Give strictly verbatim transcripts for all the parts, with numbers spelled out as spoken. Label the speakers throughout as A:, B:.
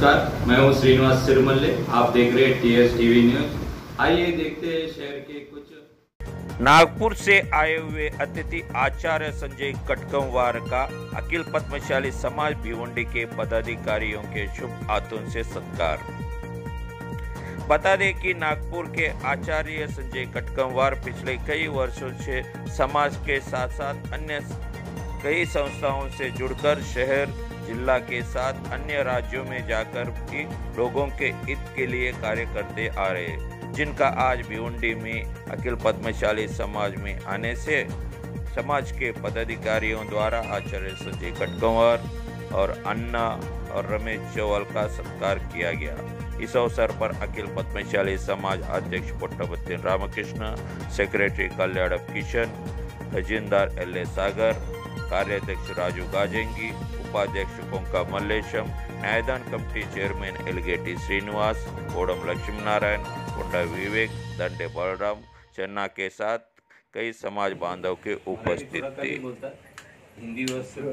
A: नमस्कार, मैं हूं श्रीनिवास सिरमल्ले। आप देख रहे हैं टीएस टीवी न्यूज। आइए देखते हैं शहर के कुछ।
B: नागपुर से आए हुए अतिथि आचार्य संजय कटकमवार का अखिल पद्मशाली समाज भिवंडी के पदाधिकारियों के शुभ हाथों से सत्कार। बता दें कि नागपुर के आचार्य संजय कटकमवार पिछले कई वर्षों से समाज के साथ साथ अन्य कई संस्थाओं से जुड़कर शहर जिला के साथ अन्य राज्यों में जाकर भी लोगों के हित के लिए कार्य करते आ रहे हैं, जिनका आज भिवंडी में अखिल पद्मशाली समाज में आने से समाज के पदाधिकारियों द्वारा आचार्य संजय कटकमवार और अन्ना और रमेश चौहान का सत्कार किया गया। इस अवसर पर अखिल पद्मशाली समाज अध्यक्ष पुट्टपति रामकृष्ण, सेक्रेटरी कल्याण किशन, खजिनदार एल ए सागर, कार्याध्यक्ष राजू गाजेंगी, उपाध्यक्ष कोंका मल्लेशम, न्यायदान कमेटी चेयरमैन एलगेटी श्रीनिवास, कोडम लक्ष्मी नारायण, कोंडा विवेक, दंडे बलराम चन्ना के साथ कई समाज बांधव के उपस्थित थे।
C: हिंदी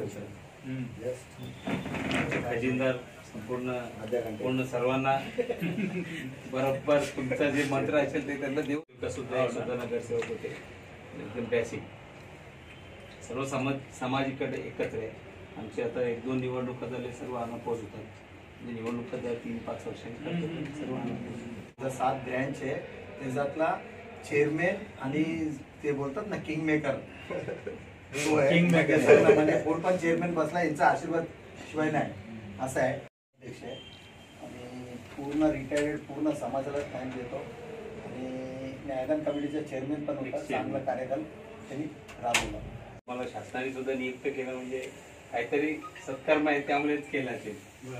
C: खजिनदार संपूर्ण पूर्ण सर्वांना बरोबर तुमचा जे मंत्र असेल ते त्यांना देऊ सुद्धा सुद्धा नगरसेवक होते, एकदम बेसिक सर्व समाज समाजिकडे एकत्र आहे। आमची आता एक दोन निवडणुका झाले, सर्व अनपोज होतात, म्हणजे निवडणुका ज्या तीन पाच वर्षांनी सर्व अनपोज
D: सात ब्रँच आहे त्याच्यातला चेअरमॅन आणि ते बोलतात ना किंग मेकर तो आहे, किंग मेकर म्हणजे कोण पण चेअरमॅन बसला यांचा आशीर्वाद शिवाय नाही असं आहे। अध्यक्ष आहे आणि पूर्ण रिटायर्ड पूर्ण समाजाला टाइम देतो आणि न्यायदान कमिटीचा चेअरमॅन पण होता, चांगला कार्यकाल त्यांनी राबवला।
C: मला शासनाने सुद्धा नियुक्त केलं म्हणजे काहीतरी सत्कर्म आहे त्यामुळेच केला ते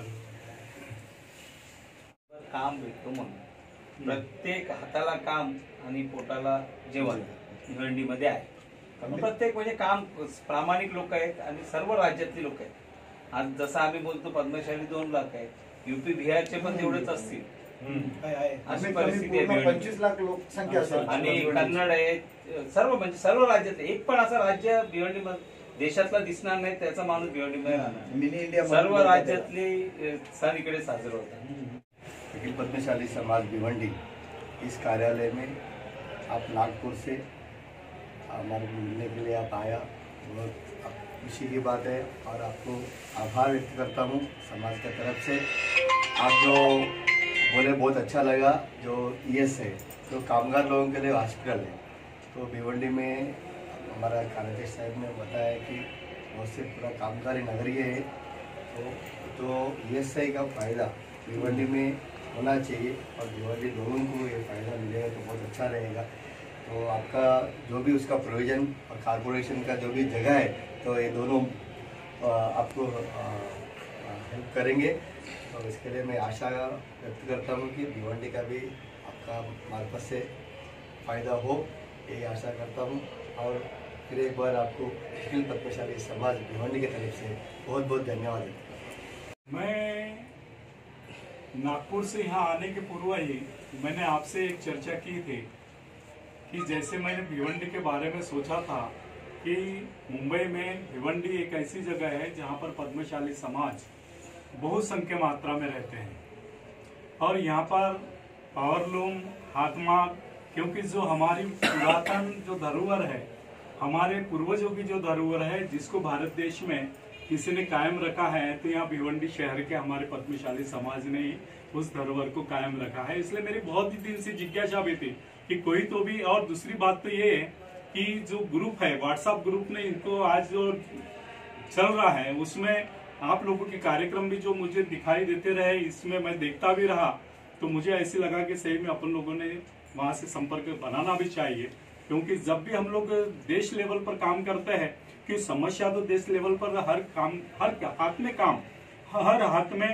C: काम भेटतो म्हणून प्रत्येक हाताला काम आणि पोटाला जेवण भिवंडीमध्ये आहे। प्रत्येक म्हणजे काम प्रामाणिक लोक आहेत आणि सर्व राज्यातली लोक आहेत। आज जसं आम्ही बोलतो पद्मशाली दोन लाख आहेत, युपी बिहारचे पण तेवढेच असतील, अशी परिस्थिती आहे।
D: पंचवीस लाख लोकसंख्या असेल
C: आणि कन्नड आहेत, सर्व म्हणजे सर्व राज्यात एक पण असं राज्य भिवंडी देशातला दिसणार नाही त्याचा माणूस भिवंडीमध्ये राहणार।
D: मिनी इंडिया
C: सर्व राज्यातले सण इकडे साजरे होतात।
D: अखिल पद्मशाली समाज भिवंडी इस कार्यालय में आप नागपुर से हमारे मिलने के लिए आप आया, बहुत खुशी की बात है और आपको आभार व्यक्त करता हूँ समाज की तरफ से। आप जो बोले बहुत अच्छा लगा। जो ईएस है जो कामगार लोगों के लिए हॉस्पिटल है, तो भिवंडी में हमारा कार्याध्यक्ष साहब ने बताया कि बहुत से पूरा कामगारी नगरी है, तो तो ईएसआई का फ़ायदा भिवंडी में होना चाहिए और भिवंडी लोगों को ये फ़ायदा मिलेगा तो बहुत अच्छा रहेगा। तो आपका जो भी उसका प्रोविज़न और कॉरपोरेशन का जो भी जगह है, तो ये दोनों आपको हेल्प करेंगे। तो इसके लिए मैं आशा व्यक्त करता हूँ कि भिवंडी का भी आपका मार्फत से फ़ायदा हो, यही आशा करता हूँ। और फिर एक बार आपको अखिल पद्मशाली समाज भिवंडी की तरफ से बहुत बहुत धन्यवाद देता हूँ।
E: मैं नागपुर से यहाँ आने के पूर्व ही मैंने आपसे एक चर्चा की थी कि जैसे मैंने भिवंडी के बारे में सोचा था कि मुंबई में भिवंडी एक ऐसी जगह है जहाँ पर पद्मशाली समाज बहुसंख्य मात्रा में रहते हैं और यहाँ पर पावरलूम, हाथमाग, क्योंकि जो हमारी पुरातन जो धरोहर है, हमारे पूर्वजों की जो धरोहर है जिसको भारत देश में किसी ने कायम रखा है, तो यहाँ भिवंडी शहर के हमारे पद्मशाली समाज ने ही उस धरोहर को कायम रखा है। इसलिए मेरी बहुत ही दिन से जिज्ञासा भी थी कि कोई तो भी। और दूसरी बात तो ये है कि जो ग्रुप है, व्हाट्सएप ग्रुप ने इनको आज जो चल रहा है उसमें आप लोगों के कार्यक्रम भी जो मुझे दिखाई देते रहे, इसमें मैं देखता भी रहा, तो मुझे ऐसे लगा कि सही में अपन लोगों ने वहां से संपर्क बनाना भी चाहिए। क्योंकि जब भी हम लोग देश लेवल पर काम करते हैं, कि समस्या तो देश लेवल पर हर काम, हर हाथ में काम, हर हाथ में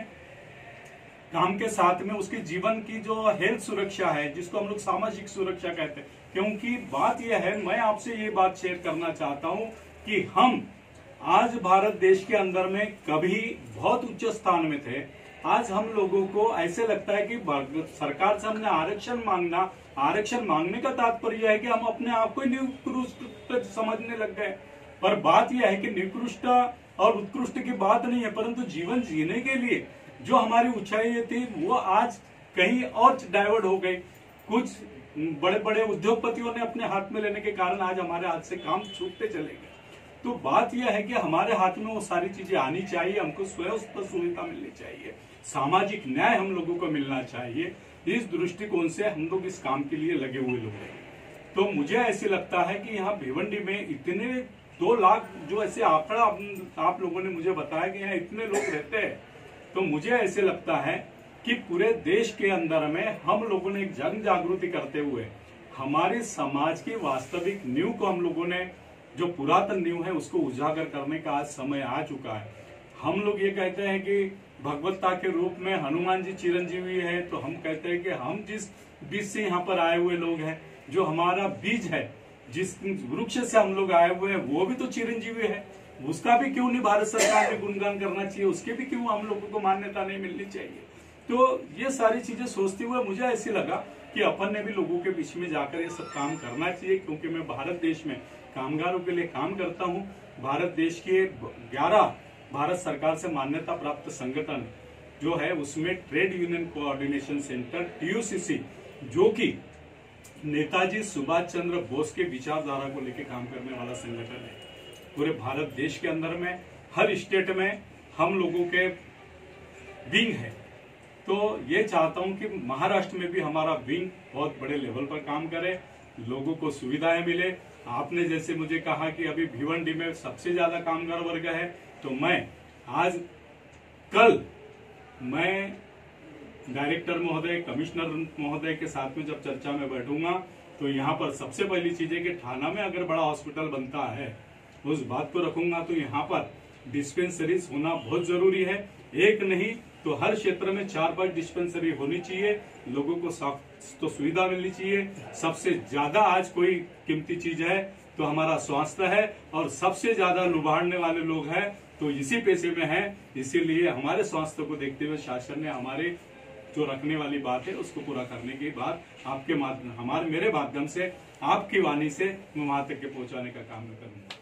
E: काम के साथ में उसके जीवन की जो हेल्थ सुरक्षा है, जिसको हम लोग सामाजिक सुरक्षा कहते हैं। क्योंकि बात यह है, मैं आपसे ये बात शेयर करना चाहता हूं कि हम आज भारत देश के अंदर में कभी बहुत उच्च स्थान में थे, आज हम लोगों को ऐसे लगता है कि सरकार से हमने आरक्षण मांगना, आरक्षण मांगने का तात्पर्य है कि हम अपने आप को निकृष्ट समझने लग गए। पर बात यह है कि निकृष्ट और उत्कृष्ट की बात नहीं है, परंतु जीवन जीने के लिए जो हमारी ऊंचाई थी वो आज कहीं और डाइवर्ट हो गई। कुछ बड़े बड़े उद्योगपतियों ने अपने हाथ में लेने के कारण आज हमारे हाथ से काम छूटते चले गए। तो बात यह है कि हमारे हाथ में वो सारी चीजें आनी चाहिए, हमको स्वयं पर सुविधा मिलनी चाहिए, सामाजिक न्याय हम लोगों को मिलना चाहिए। इस दृष्टिकोण से हम लोग इस काम के लिए लगे हुए लोग हैं। तो मुझे ऐसे लगता है कि यहाँ भिवंडी में इतने दो लाख जो ऐसे आंकड़ा आप लोगों ने मुझे बताया कि यहाँ इतने लोग रहते हैं, तो मुझे ऐसे लगता है कि पूरे देश के अंदर में हम लोगों ने एक जन जागृति करते हुए हमारे समाज की वास्तविक नींव को हम लोगों ने, जो पुरातन नींव है, उसको उजागर करने का आज समय आ चुका है। हम लोग ये कहते हैं कि भगवत्ता के रूप में हनुमान जी चिरंजीवी है, तो हम कहते हैं कि हम जिस बीज से यहाँ पर आए हुए लोग हैं, जो हमारा बीज है, जिस वृक्ष से हम लोग आए हुए हैं, वो भी तो चिरंजीवी है। उसका भी क्यों नहीं भारत सरकार ने गुणगान करना चाहिए, उसके भी क्यों हम लोगों को मान्यता नहीं मिलनी चाहिए। तो ये सारी चीजें सोचते हुए मुझे ऐसी लगा कि अपन ने भी लोगों के बीच में जाकर ये सब काम करना चाहिए, क्योंकि मैं भारत देश में कामगारों के लिए काम करता हूँ। भारत देश के ग्यारह भारत सरकार से मान्यता प्राप्त संगठन जो है, उसमें trade union coordination centre TUCC, जो कि नेताजी सुभाष चंद्र बोस के विचारधारा को लेकर काम करने वाला संगठन है। पूरे भारत देश के अंदर में हर स्टेट में हम लोगों के विंग है। तो ये चाहता हूं कि महाराष्ट्र में भी हमारा विंग बहुत बड़े लेवल पर काम करे, लोगों को सुविधाएं मिले। आपने जैसे मुझे कहा कि अभी भिवंडी में सबसे ज्यादा कामगार वर्ग है, तो मैं आज कल मैं डायरेक्टर महोदय, कमिश्नर महोदय के साथ में जब चर्चा में बैठूंगा, तो यहाँ पर सबसे पहली चीज है कि थाना में अगर बड़ा हॉस्पिटल बनता है, उस बात को रखूंगा। तो यहाँ पर डिस्पेंसरीज होना बहुत जरूरी है, एक नहीं तो हर क्षेत्र में चार पांच डिस्पेंसरी होनी चाहिए। लोगों को तो सुविधा मिलनी चाहिए। सबसे ज्यादा आज कोई कीमती चीज है तो हमारा स्वास्थ्य है, और सबसे ज्यादा लुभाड़ने वाले लोग हैं तो इसी पैसे में है। इसीलिए हमारे स्वास्थ्य को देखते हुए शासन ने हमारे जो रखने वाली बात है उसको पूरा करने की बात आपके माध्यम, हमारे मेरे माध्यम से, आपकी वाणी से मैं वहां तक के पहुंचाने का काम करूंगा।